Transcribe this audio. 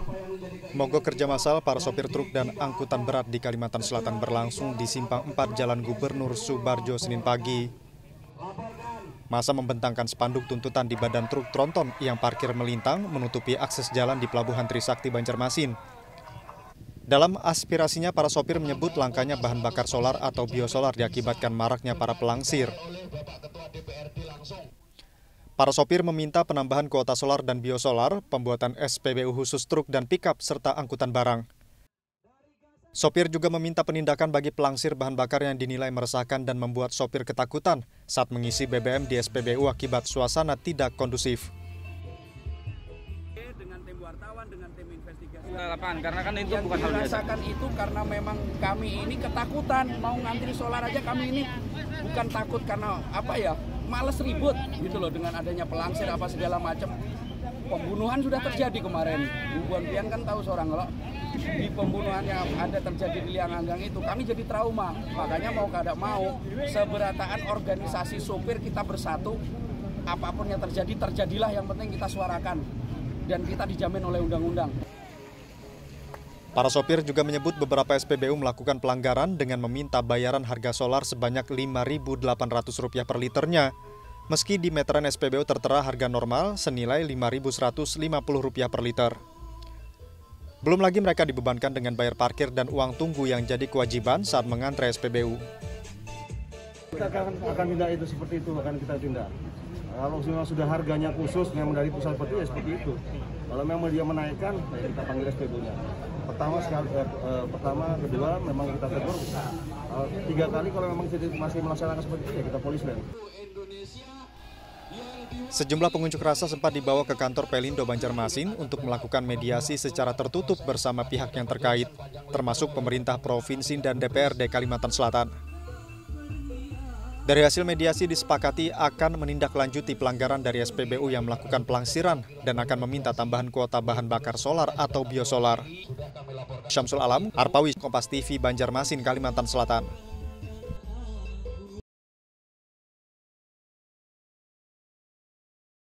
Mogok kerja massal para sopir truk dan angkutan berat di Kalimantan Selatan berlangsung di Simpang 4 Jalan Gubernur Subarjo Senin pagi. Massa membentangkan spanduk tuntutan di badan truk tronton yang parkir melintang menutupi akses jalan di Pelabuhan Trisakti Banjarmasin. Dalam aspirasinya, para sopir menyebut langkanya bahan bakar solar atau biosolar diakibatkan maraknya para pelangsir. Para sopir meminta penambahan kuota solar dan biosolar, pembuatan SPBU khusus truk dan pickup, serta angkutan barang. Sopir juga meminta penindakan bagi pelangsir bahan bakar yang dinilai meresahkan dan membuat sopir ketakutan saat mengisi BBM di SPBU akibat suasana tidak kondusif. Dengan tim wartawan, dengan tim investigasi lapangan, karena kan itu yang bukan hal biasa. dirasakan itu karena memang kami ini ketakutan mau ngantri solar aja, kami ini bukan takut karena apa ya, males ribut gitu loh dengan adanya pelangsir apa segala macam. Pembunuhan sudah terjadi kemarin. Bu Bonpian kan tahu seorang kalau di pembunuhan yang ada terjadi di Liang Anggang itu kami jadi trauma. Makanya mau kada mau seberataan organisasi sopir kita bersatu, apapun yang terjadi terjadilah, yang penting kita suarakan dan kita dijamin oleh undang-undang. Para sopir juga menyebut beberapa SPBU melakukan pelanggaran dengan meminta bayaran harga solar sebanyak Rp5.800 per liternya, meski di meteran SPBU tertera harga normal senilai Rp5.150 per liter. Belum lagi mereka dibebankan dengan bayar parkir dan uang tunggu yang jadi kewajiban saat mengantre SPBU. Kita akan tindak itu seperti itu, akan kita tindak. Kalau memang sudah harganya khusus, memang dari pusat seperti ya seperti itu. Kalau memang dia menaikkan, ya kita panggil SPBU-nya. Pertama, kedua, memang kita tegur. 3 kali kalau memang masih melaksanakan seperti itu, ya kita poliskan. Sejumlah pengunjuk rasa sempat dibawa ke kantor Pelindo Banjarmasin untuk melakukan mediasi secara tertutup bersama pihak yang terkait, termasuk pemerintah provinsi dan DPRD Kalimantan Selatan. Dari hasil mediasi disepakati akan menindaklanjuti pelanggaran dari SPBU yang melakukan pelangsiran dan akan meminta tambahan kuota bahan bakar solar atau biosolar. Syamsul Alam, Arpawi, Kompas TV, Banjarmasin, Kalimantan Selatan.